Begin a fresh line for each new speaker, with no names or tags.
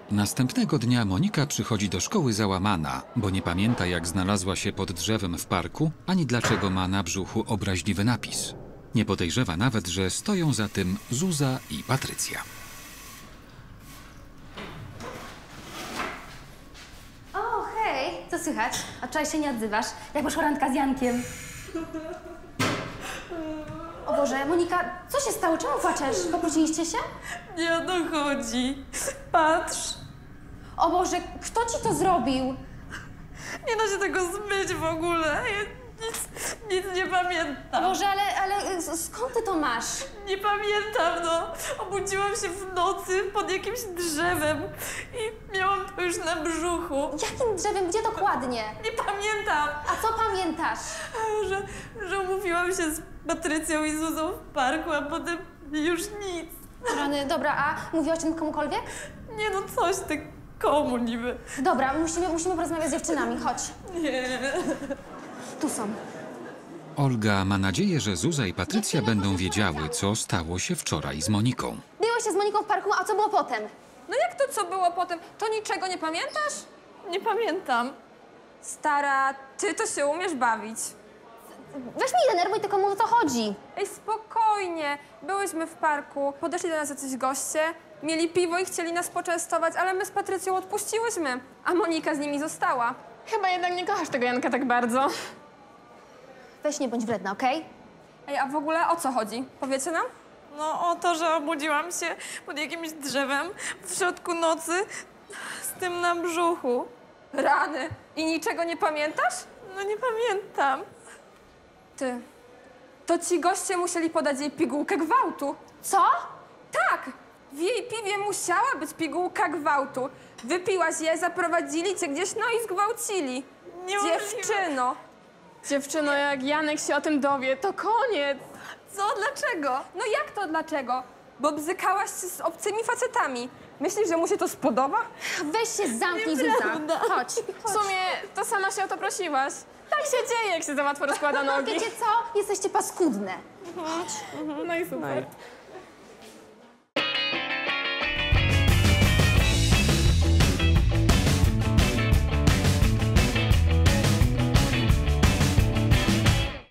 Następnego dnia Monika przychodzi do szkoły załamana, bo nie pamięta, jak znalazła się pod drzewem w parku, ani dlaczego ma na brzuchu obraźliwy napis. Nie podejrzewa nawet, że stoją za tym Zuza i Patrycja.
O, hej! Co słychać? A wczoraj się nie odzywasz? Jak poszła randka z Jankiem? O Boże, Monika, co się stało? Czemu płaczesz? Pokłóciliście się?
Nie o to chodzi. Patrz.
O Boże, kto ci to zrobił?
Nie da się tego zmyć w ogóle. Ja nic nie
O
pamiętam.
Boże, ale skąd ty to masz?
Nie pamiętam, no. Obudziłam się w nocy pod jakimś drzewem i miałam to już na brzuchu.
Jakim drzewem? Gdzie dokładnie?
Nie pamiętam,
A co pamiętasz?
że umówiłam się z Patrycją i Zuzą w parku, a potem już nic.
Rany, dobra, a mówiłaś o tym komukolwiek?
Nie no, coś ty komu niby.
Dobra, musimy porozmawiać z dziewczynami, chodź.
Nie.
Tu są.
Olga ma nadzieję, że Zuza i Patrycja będą wiedziały, co stało się wczoraj z Moniką.
Biłeś się z Moniką w parku, a co było potem?
No jak to co było potem? To niczego nie pamiętasz?
Nie pamiętam.
Stara, ty to się umiesz bawić.
Weź mnie nie denerwuj, tylko mów, o co chodzi.
Ej, spokojnie. Byłyśmy w parku, podeszli do nas jacyś goście, mieli piwo i chcieli nas poczęstować, ale my z Patrycją odpuściłyśmy, a Monika z nimi została.
Chyba jednak nie kochasz tego Janka tak bardzo.
Weź nie bądź wredna, okej?
Ej, a w ogóle o co chodzi? Powiecie nam?
No o to, że obudziłam się pod jakimś drzewem w środku nocy z tym na brzuchu.
Rany. I niczego nie pamiętasz?
No nie pamiętam.
Ty. To ci goście musieli podać jej pigułkę gwałtu.
Co?
Tak! W jej piwie musiała być pigułka gwałtu. Wypiłaś je, zaprowadzili cię gdzieś, no i zgwałcili.
Niemożliwe.
Dziewczyno!
Dziewczyno, jak Janek się o tym dowie, to koniec.
Co? Dlaczego?
No jak to dlaczego? Bo bzykałaś się z obcymi facetami. Myślisz, że mu się to spodoba?
Weź się zamknij, Zuza. Chodź.
W sumie to sama się o to prosiłaś. Tak się dzieje, jak się za łatwo rozkłada nogi.
Wiecie co? Jesteście paskudne.
No i super.